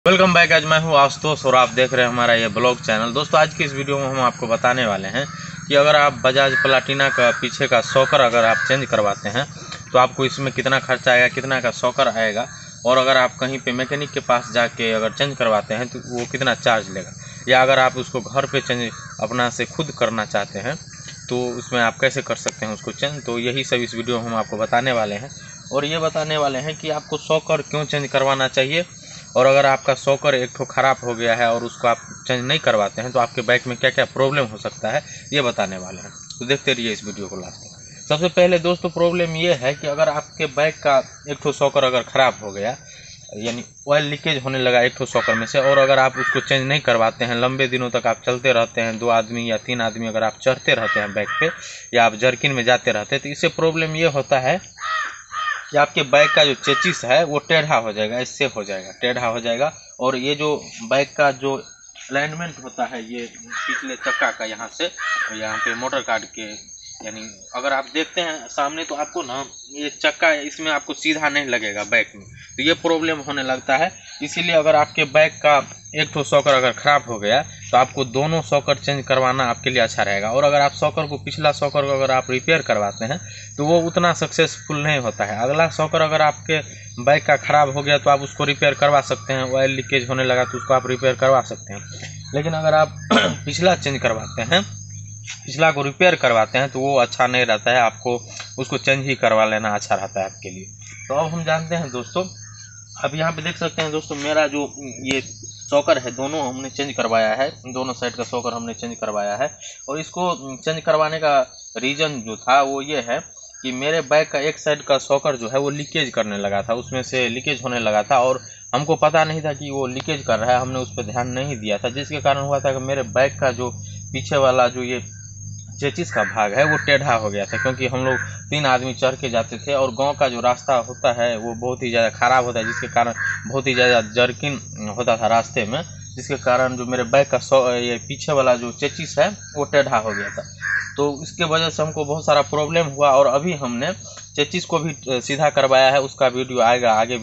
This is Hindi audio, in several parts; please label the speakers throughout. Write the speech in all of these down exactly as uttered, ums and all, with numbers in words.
Speaker 1: Welcome back. आज मैं हूँ आशुतोष और आप देख रहे हैं हमारा ये ब्लॉग चैनल। दोस्तों आज की इस वीडियो में हम आपको बताने वाले हैं कि अगर आप बजाज प्लाटिना का पीछे का सॉकर अगर आप चेंज करवाते हैं तो आपको इसमें कितना खर्चा आएगा, कितना का सॉकर आएगा, और अगर आप कहीं पे मैकेनिक के पास जाके अगर चेंज करवाते हैं तो वो कितना चार्ज लेगा, या अगर आप उसको घर पर चेंज अपना से खुद करना चाहते हैं तो उसमें आप कैसे कर सकते हैं उसको चेंज। तो यही सब इस वीडियो में हम आपको बताने वाले हैं और ये बताने वाले हैं कि आपको सॉकर क्यों चेंज करवाना चाहिए, और अगर आपका सॉकर एक ठो ख़राब हो गया है और उसको आप चेंज नहीं करवाते हैं तो आपके बाइक में क्या क्या प्रॉब्लम हो सकता है ये बताने वाले हैं। तो देखते रहिए इस वीडियो को लास्ट तक। सबसे पहले दोस्तों प्रॉब्लम ये है कि अगर आपके बाइक का एक ठो सॉकर अगर ख़राब हो गया, यानी ऑयल लीकेज होने लगा एक ठो सॉकर में से, और अगर आप उसको चेंज नहीं करवाते हैं, लंबे दिनों तक आप चलते रहते हैं, दो आदमी या तीन आदमी अगर आप चढ़ते रहते हैं बाइक पे या आप जर्किन में जाते रहते हैं, तो इससे प्रॉब्लम ये होता है कि आपके बाइक का जो चेचिस है वो टेढ़ा हो जाएगा, इससे हो जाएगा टेढ़ा हो जाएगा। और ये जो बाइक का जो अलाइनमेंट होता है ये पिछले चक्का का, यहाँ से यहाँ पे मोटर कार्ड के, यानी अगर आप देखते हैं सामने तो आपको ना ये चक्का इसमें आपको सीधा नहीं लगेगा बाइक में, तो ये प्रॉब्लम होने लगता है। इसीलिए अगर आपके बाइक का एक ठो सॉकर अगर ख़राब हो गया तो आपको दोनों सॉकर चेंज करवाना आपके लिए अच्छा रहेगा। और अगर आप सॉकर को पिछला सॉकर को अगर आप रिपेयर करवाते हैं तो वो उतना सक्सेसफुल नहीं होता है। अगला सॉकर अगर आपके बाइक का ख़राब हो गया तो आप उसको रिपेयर करवा सकते हैं, ऑयल लीकेज होने लगा तो उसको आप रिपेयर करवा सकते हैं। लेकिन अगर आप पिछला चेंज करवाते हैं, पिछला को रिपेयर करवाते हैं तो वो अच्छा नहीं रहता है, आपको उसको चेंज ही करवा लेना अच्छा रहता है आपके लिए। तो अब हम जानते हैं दोस्तों, अब यहाँ पे देख सकते हैं दोस्तों मेरा जो ये सॉकर है दोनों हमने चेंज करवाया है, दोनों साइड का सॉकर हमने चेंज करवाया है। और इसको चेंज करवाने का रीज़न जो था वो ये है कि मेरे बाइक का एक साइड का सॉकर जो है वो लीकेज करने लगा था, उसमें से लीकेज होने लगा था और हमको पता नहीं था कि वो लीकेज कर रहा है, हमने उस पर ध्यान नहीं दिया था, जिसके कारण हुआ था कि मेरे बाइक का जो पीछे वाला जो ये चेचिस का भाग है वो टेढ़ा हो गया था, क्योंकि हम लोग तीन आदमी चढ़ के जाते थे और गांव का जो रास्ता होता है वो बहुत ही ज़्यादा ख़राब होता है, जिसके कारण बहुत ही ज़्यादा जर्किन होता था रास्ते में, जिसके कारण जो मेरे बाइक का सौ ये पीछे वाला जो चेचिस है वो टेढ़ा हो गया था। तो इसके वजह से हमको बहुत सारा प्रॉब्लम हुआ और अभी हमने चेचिस को भी सीधा करवाया है, उसका वीडियो आएगा आगे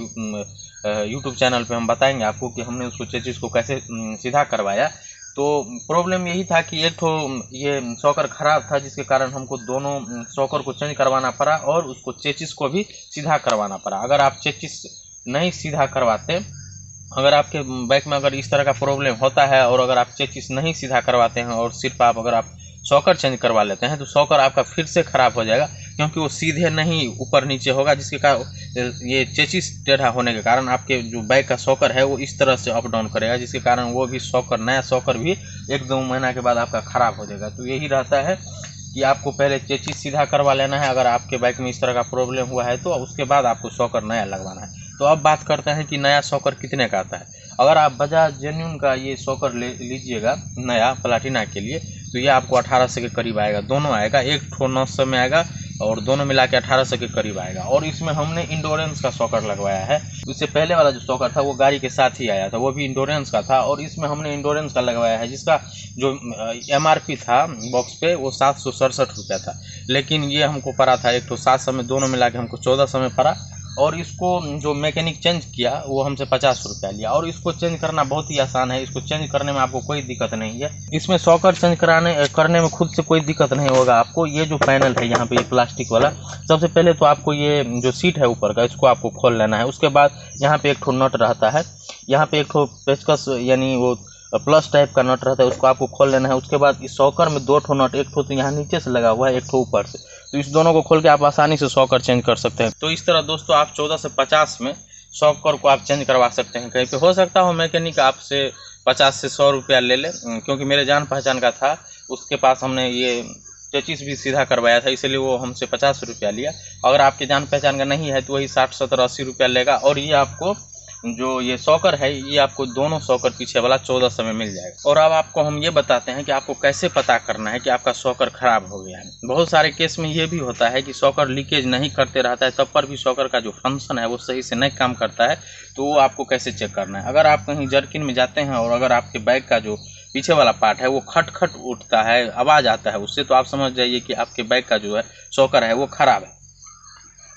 Speaker 1: यूट्यूब चैनल पर हम बताएँगे आपको कि हमने उसको चेचिस को कैसे सीधा करवाया। तो प्रॉब्लम यही था कि एक तो ये सॉकर ख़राब था, जिसके कारण हमको दोनों सॉकर को चेंज करवाना पड़ा और उसको चेचिस को भी सीधा करवाना पड़ा। अगर आप चेचिस नहीं सीधा करवाते, अगर आपके बाइक में अगर इस तरह का प्रॉब्लम होता है और अगर आप चेचिस नहीं सीधा करवाते हैं और सिर्फ आप अगर आप सॉकर चेंज करवा लेते हैं तो सॉकर आपका फिर से ख़राब हो जाएगा, क्योंकि वो सीधे नहीं ऊपर नीचे होगा, जिसके कारण ये चेचिस टेढ़ा होने के कारण आपके जो बाइक का सॉकर है वो इस तरह से अप डाउन करेगा, जिसके कारण वो भी सॉकर नया सॉकर भी एक दो महीना के बाद आपका ख़राब हो जाएगा। तो यही रहता है कि आपको पहले चेचिस सीधा करवा लेना है, अगर आपके बाइक में इस तरह का प्रॉब्लम हुआ है तो उसके बाद आपको सॉकर नया लगवाना है। तो अब बात करते हैं कि नया सॉकर कितने का आता है। अगर आप बजाज जेन्युइन का ये सॉकर ले लीजिएगा नया प्लाटिना के लिए तो ये आपको अठारह सौ के करीब आएगा, दोनों आएगा, एक ठो नौ सौ में आएगा और दोनों मिला के अठारह सौ के करीब आएगा। और इसमें हमने इंडोरेंस का सॉकर लगवाया है, उससे पहले वाला जो सॉकर था वो गाड़ी के साथ ही आया था, वो भी इंडोरेंस का था, और इसमें हमने इंडोरेंस का लगवाया है, जिसका जो एमआरपी था बॉक्स पे वो सात सौ सड़सठ रुपया था, लेकिन ये हमको पड़ा था एक तो सात सौ में, दोनों मिला के हमको चौदह सौ में पड़ा। और इसको जो मैकेनिक चेंज किया वो हमसे पचास रुपया लिया, और इसको चेंज करना बहुत ही आसान है, इसको चेंज करने में आपको कोई दिक्कत नहीं है। इसमें सॉकर चेंज कराने करने में खुद से कोई दिक्कत नहीं होगा आपको। ये जो पैनल है यहाँ पे ये प्लास्टिक वाला, सबसे पहले तो आपको ये जो सीट है ऊपर का इसको आपको खोल लेना है। उसके बाद यहाँ पे एक ठो नट रहता है, यहाँ पे एक ठो पेचकस यानी वो प्लस टाइप का नट रहता है, उसको आपको खोल लेना है। उसके बाद इस सॉकर में दो ठो नट, एक ठो तो यहाँ नीचे से लगा हुआ है, एक ठो ऊपर से, तो इस दोनों को खोल के आप आसानी से सॉकर चेंज कर सकते हैं। तो इस तरह दोस्तों आप चौदह से पचास में सॉकर को आप चेंज करवा सकते हैं। कहीं पे हो सकता हो मैकेनिक आपसे पचास से सौ रुपया ले ले, क्योंकि मेरे जान पहचान का था, उसके पास हमने ये चेचिस भी सीधा करवाया था, इसलिए वो हमसे पचास रुपया लिया। अगर आपके जान पहचान का नहीं है तो वही साठ सत्तर अस्सी रुपया लेगा, और ये आपको जो ये सॉकर है ये आपको दोनों सॉकर पीछे वाला चौदह सौ में मिल जाएगा। और अब आपको हम ये बताते हैं कि आपको कैसे पता करना है कि आपका सॉकर ख़राब हो गया है। बहुत सारे केस में ये भी होता है कि सॉकर लीकेज नहीं करते रहता है, तब पर भी सॉकर का जो फंक्शन है वो सही से नहीं काम करता है, तो वो आपको कैसे चेक करना है। अगर आप कहीं जर्किन में जाते हैं और अगर आपके बाइक का जो पीछे वाला पार्ट है वो खट खट उठता है, आवाज़ आता है उससे, तो आप समझ जाइए कि आपके बाइक का जो है सॉकर है वो ख़राब है।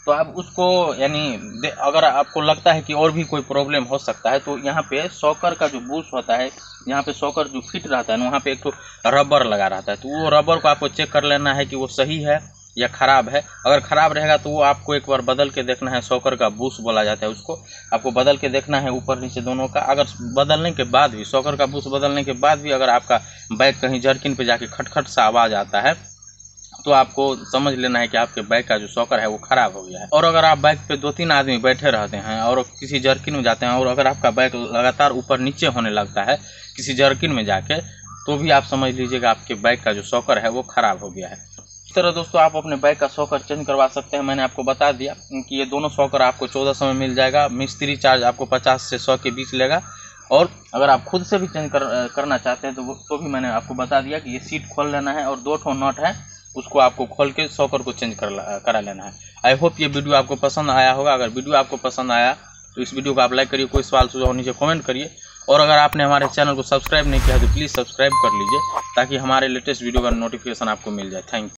Speaker 1: तो आप उसको यानी अगर आपको लगता है कि और भी कोई प्रॉब्लम हो सकता है तो यहाँ पे शॉकर का जो बूश होता है, यहाँ पे शॉकर जो फिट रहता है ना, वहाँ पे एक तो रबर लगा रहता है। तो वो रबर को आपको चेक कर लेना है कि वो सही है या ख़राब है। अगर ख़राब रहेगा तो वो आपको एक बार बदल के देखना है। शॉकर का बूश बोला जाता है उसको, आपको बदल के देखना है ऊपर नीचे दोनों का। अगर बदलने के बाद भी, शॉकर का बूश बदलने के बाद भी अगर आपका बाइक कहीं जर्किन पे जाके खटखट सा आवाज़ आता है तो आपको समझ लेना है कि आपके बाइक का जो शॉकर है वो ख़राब हो गया है। और अगर आप बाइक पे दो तीन आदमी बैठे रहते हैं और किसी जर्किन में जाते हैं और अगर आपका बाइक लगातार ऊपर नीचे होने लगता है किसी जर्किन में जाके, तो भी आप समझ लीजिएगा आपके बाइक का जो शॉकर है वो ख़राब हो गया है। इस तरह दोस्तों आप अपने बाइक का शॉकर चेंज करवा सकते हैं। मैंने आपको बता दिया कि ये दोनों शॉकर आपको चौदह सौ में मिल जाएगा। मिस्त्री चार्ज आपको पचास से सौ के बीच लेगा। और अगर आप खुद से भी चेंज कर, करना चाहते हैं तो तो भी मैंने आपको बता दिया कि ये सीट खोल लेना है और दो ठो नट है उसको आपको खोल के शॉकर को चेंज कर करा लेना है। आई होप ये वीडियो आपको पसंद आया होगा। अगर वीडियो आपको पसंद आया तो इस वीडियो को आप लाइक करिए, कोई सवाल सुझाव नीचे कमेंट करिए। और अगर आपने हमारे चैनल को सब्सक्राइब नहीं किया तो प्लीज़ सब्सक्राइब कर लीजिए ताकि हमारे लेटेस्ट वीडियो का नोटिफिकेशन आपको मिल जाए। Thank you.